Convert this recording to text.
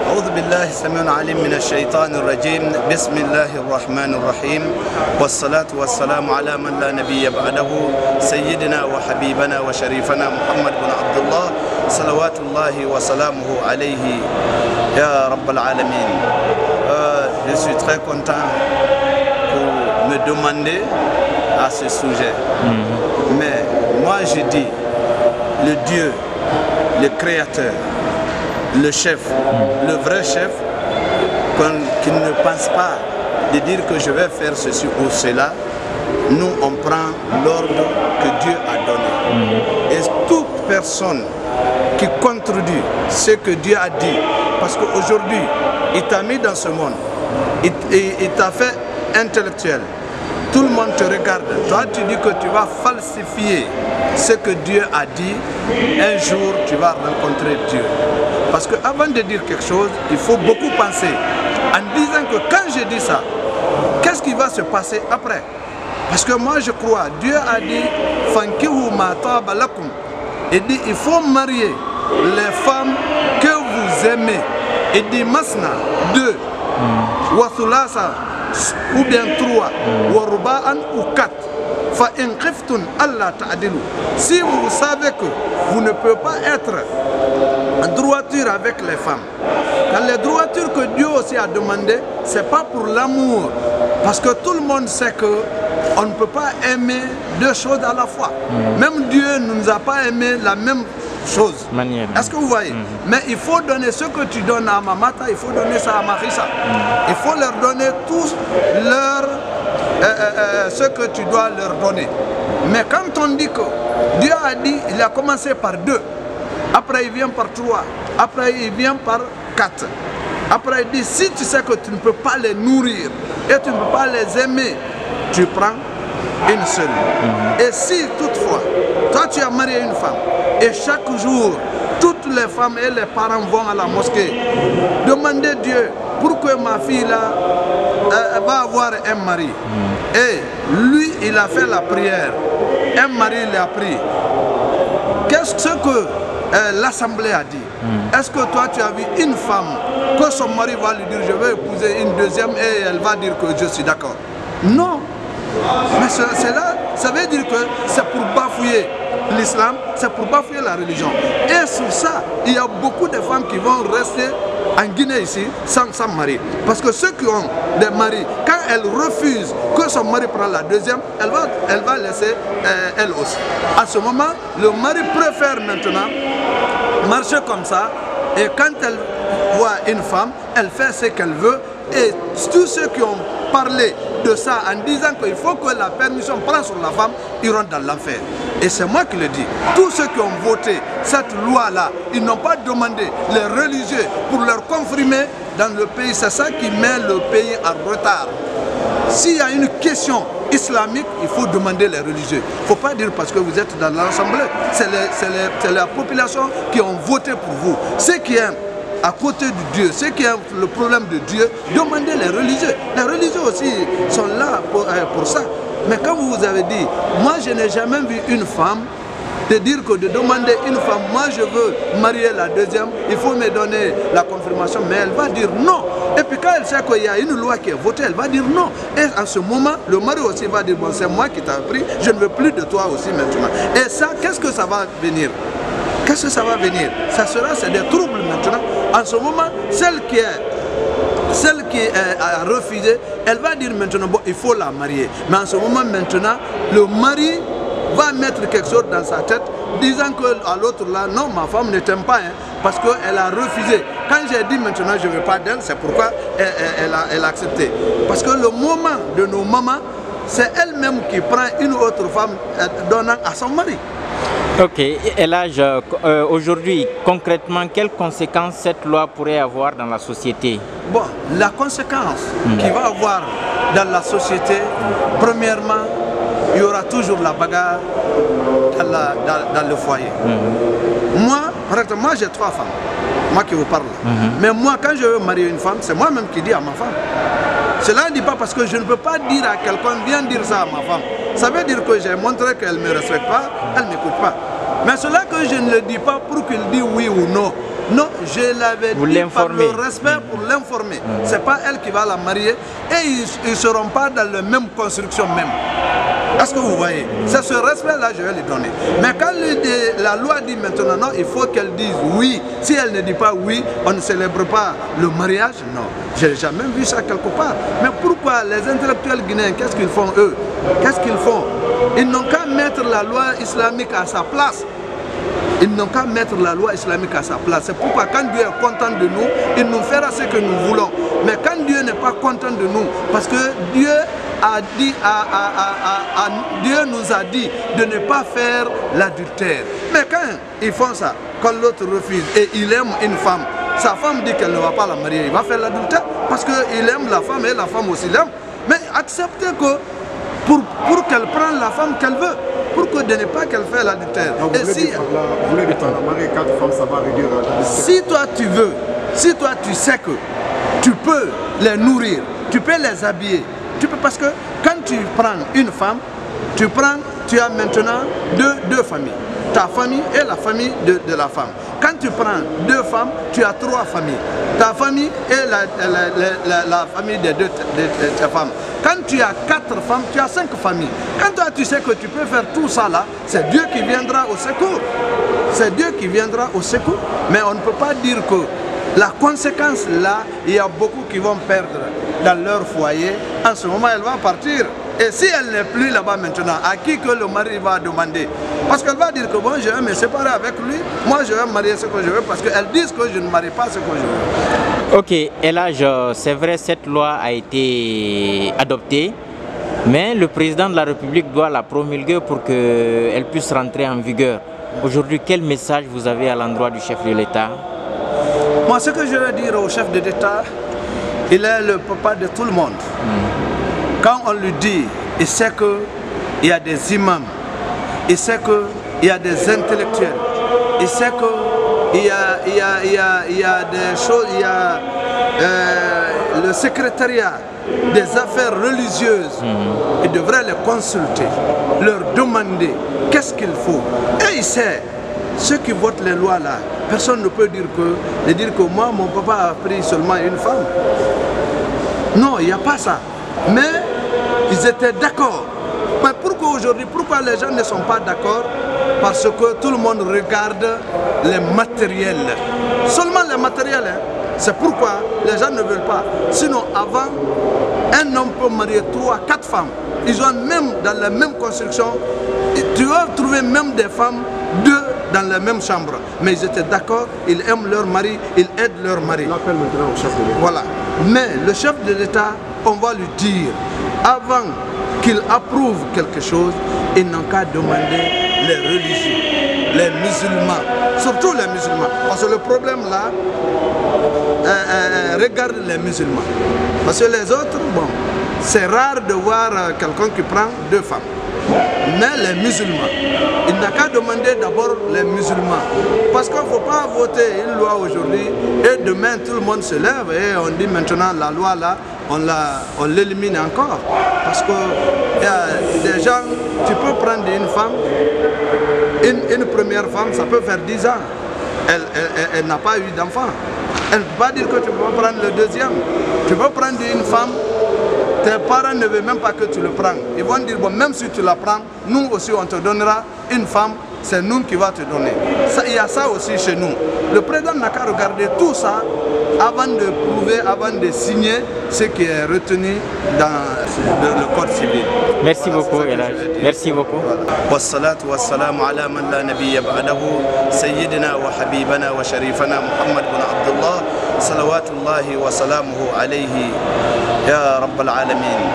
أعوذ بالله السميع العليم من الشيطان الرجيم بسم الله الرحمن الرحيم والصلاة والسلام على من لا نبي بعده سيدنا وحبيبنا وشريفنا محمد بن عبد الله صلوات الله وسلامه عليه يا رب العالمين. Je suis très content pour me demander à ce sujet. Mais moi je dis, le Dieu, le Créateur, le chef, le vrai chef, qui ne pense pas de dire que je vais faire ceci ou cela, nous on prend l'ordre que Dieu a donné. Et toute personne qui contredit ce que Dieu a dit, parce qu'aujourd'hui, il t'a mis dans ce monde, il t'a fait intellectuel, tout le monde te regarde, toi tu dis que tu vas falsifier ce que Dieu a dit, un jour tu vas rencontrer Dieu. Parce qu'avant de dire quelque chose, il faut beaucoup penser en disant que quand je dis ça, qu'est-ce qui va se passer après? Parce que moi je crois, Dieu a dit Fankihu ma taba lakum. Il dit il faut marier les femmes que vous aimez. Il dit Masna 2, wa thulasa ou bien 3, wa ruba'an ou 4. Si vous savez que vous ne pouvez pas être en droiture avec les femmes, quand les droitures que Dieu aussi a demandé, ce n'est pas pour l'amour, parce que tout le monde sait que on ne peut pas aimer deux choses à la fois. Même Dieu ne nous a pas aimé la même chose. Est-ce que vous voyez? Mais il faut donner ce que tu donnes à Mamata, il faut donner ça à Marissa. Il faut leur donner tous ce que tu dois leur donner. Mais quand on dit que Dieu a dit, il a commencé par 2, après il vient par 3, après il vient par 4. Après il dit, si tu sais que tu ne peux pas les nourrir et tu ne peux pas les aimer, tu prends une seule. Et si toutefois, toi tu as marié une femme et chaque jour, toutes les femmes et les parents vont à la mosquée demander Dieu pourquoi ma fille là va avoir un mari. Et lui il a fait la prière, un mari il a pris. Qu'est-ce que l'Assemblée a dit? Est-ce que toi tu as vu une femme que son mari va lui dire je vais épouser une deuxième et elle va dire que je suis d'accord? Non. Mais cela, ça veut dire que c'est pour bafouiller l'islam, c'est pour bafouiller la religion. Et sur ça, il y a beaucoup de femmes qui vont rester en Guinée ici sans mari. Parce que ceux qui ont des maris, quand elles refusent que son mari prenne la deuxième, elle va laisser elle aussi. À ce moment, le mari préfère maintenant marcher comme ça. Et quand elle voit une femme, elle fait ce qu'elle veut. Et tous ceux qui ont parlé de ça en disant qu'il faut que la permission prenne sur la femme, iront dans l'enfer. Et c'est moi qui le dis. Tous ceux qui ont voté cette loi-là, ils n'ont pas demandé les religieux pour leur confirmer dans le pays. C'est ça qui met le pays en retard. S'il y a une question islamique, il faut demander les religieux. Il ne faut pas dire parce que vous êtes dans l'Assemblée. C'est la population qui ont voté pour vous. Ceux qui aiment à côté de Dieu, ceux qui ont le problème de Dieu, demandez les religieux. Les religieux aussi sont là pour ça. Mais comme vous avez dit, moi je n'ai jamais vu une femme de dire que de demander une femme, moi je veux marier la deuxième, il faut me donner la confirmation, mais elle va dire non. Et puis quand elle sait qu'il y a une loi qui est votée, elle va dire non. Et en ce moment, le mari aussi va dire, bon c'est moi qui t'ai pris, je ne veux plus de toi aussi maintenant. Et ça, qu'est-ce que ça va venir? Qu'est-ce que ça va venir? Ça sera, c'est des troubles maintenant. En ce moment, celle qui a refusé, elle va dire maintenant, bon, il faut la marier. Mais en ce moment, maintenant, le mari va mettre quelque chose dans sa tête, disant qu'à l'autre là, non, ma femme ne t'aime pas, hein, parce qu'elle a refusé. Quand j'ai dit maintenant, je ne veux pas d'elle, c'est pourquoi elle a accepté. Parce que le moment de nos mamans, c'est elle-même qui prend une autre femme donnant à son mari. Ok, et là, aujourd'hui, concrètement, quelles conséquences cette loi pourrait avoir dans la société? Bon, la conséquence qu'il va avoir dans la société, premièrement, il y aura toujours la bagarre dans le foyer. Moi, par exemple, moi j'ai 3 femmes, moi qui vous parle. Mais moi, quand je veux marier une femme, c'est moi-même qui dis à ma femme. Cela ne dit pas parce que je ne peux pas dire à quelqu'un, viens dire ça à ma femme. Ça veut dire que j'ai montré qu'elle ne me respecte pas, elle ne m'écoute pas. Mais cela que je ne le dis pas pour qu'il dise oui ou non. Non, je l'avais dit par le respect pour l'informer. C'est pas elle qui va la marier et ils ne seront pas dans la même construction même. Est-ce que vous voyez? C'est ce respect-là que je vais lui donner. Mais quand la loi dit maintenant non, il faut qu'elle dise oui. Si elle ne dit pas oui, on ne célèbre pas le mariage. Non, je n'ai jamais vu ça quelque part. Mais pourquoi les intellectuels guinéens, qu'est-ce qu'ils font eux? Qu'est-ce qu'ils font? Ils n'ont qu'à mettre la loi islamique à sa place. Ils n'ont qu'à mettre la loi islamique à sa place. C'est pourquoi quand Dieu est content de nous, il nous fera ce que nous voulons. Mais quand Dieu n'est pas content de nous, parce que Dieu Dieu nous a dit de ne pas faire l'adultère. Mais quand ils font ça, quand l'autre refuse et il aime une femme, sa femme dit qu'elle ne va pas la marier, il va faire l'adultère parce qu'il aime la femme et la femme aussi l'aime. Mais acceptez que pour qu'elle prenne la femme qu'elle veut, pour que de ne pas qu'elle fasse l'adultère. Et si vous voulez marier 4 femmes, ça va réduire l'adultère. Si toi tu veux, si toi tu sais que tu peux les nourrir, tu peux les habiller, tu peux, parce que quand tu prends une femme, tu as maintenant deux familles. Ta famille et la famille de la femme. Quand tu prends 2 femmes, tu as 3 familles. Ta famille et la famille de tes femmes. Quand tu as 4 femmes, tu as 5 familles. Quand toi tu sais que tu peux faire tout ça là, c'est Dieu qui viendra au secours. C'est Dieu qui viendra au secours. Mais on ne peut pas dire que la conséquence là, il y a beaucoup qui vont perdre dans leur foyer. En ce moment, elle va partir. Et si elle n'est plus là-bas maintenant, à qui que le mari va demander? Parce qu'elle va dire que bon, je vais me séparer avec lui, moi je vais marier ce que je veux, parce qu'elles disent que je ne marie pas ce que je veux. Ok, Elhadj, c'est vrai, cette loi a été adoptée, mais le président de la République doit la promulguer pour qu'elle puisse rentrer en vigueur. Aujourd'hui, quel message vous avez à l'endroit du chef de l'État? Moi, ce que je veux dire au chef de l'État, il est le papa de tout le monde. Quand on lui dit, il sait qu'il y a des imams, il sait qu'il y a des intellectuels, il sait qu'il y a des choses, il y a le secrétariat des affaires religieuses. Il devrait les consulter, leur demander qu'est-ce qu'il faut. Et il sait, ceux qui votent les lois là, personne ne peut dire que moi, mon papa a pris seulement une femme. Non, il n'y a pas ça. Mais ils étaient d'accord. Mais pourquoi aujourd'hui, pourquoi les gens ne sont pas d'accord? Parce que tout le monde regarde les matériels. Seulement les matériels. Hein. C'est pourquoi les gens ne veulent pas. Sinon, avant, un homme peut marier 3, 4 femmes. Ils ont même dans la même construction. Tu vas trouver même des femmes, 2 dans la même chambre. Mais ils étaient d'accord, ils aiment leur mari, ils aident leur mari. L'appel maintenant au chef de l'État. Voilà. Mais le chef de l'État, on va lui dire, avant qu'il approuve quelque chose, il n'a qu'à demander les religieux, les musulmans, surtout les musulmans. Parce que le problème là, regarde les musulmans. Parce que les autres, bon, c'est rare de voir quelqu'un qui prend 2 femmes. Mais les musulmans, il n'a qu'à demander d'abord les musulmans. Parce qu'il ne faut pas voter une loi aujourd'hui et demain tout le monde se lève et on dit maintenant la loi là, on l'élimine encore. Parce que y a des gens, tu peux prendre une femme, une première femme, ça peut faire 10 ans. Elle n'a pas eu d'enfant. Elle ne peut pas dire que tu peux prendre le deuxième. Tu peux prendre une femme. Tes parents ne veulent même pas que tu le prennes. Ils vont dire, bon, même si tu la prends, nous aussi on te donnera une femme, c'est nous qui va te donner. Il y a ça aussi chez nous. Le président n'a qu'à regarder tout ça avant de prouver, avant de signer ce qui est retenu dans le code civil. Merci beaucoup, Elhadj. Merci beaucoup. Wassalatu wassalamu ala man la nabiyya ba'dahu sayyidina wa habibana wa sharifana Muhammad bin Abdullah salawatullahi wa salamuhu alayhi ya rabbal alamin.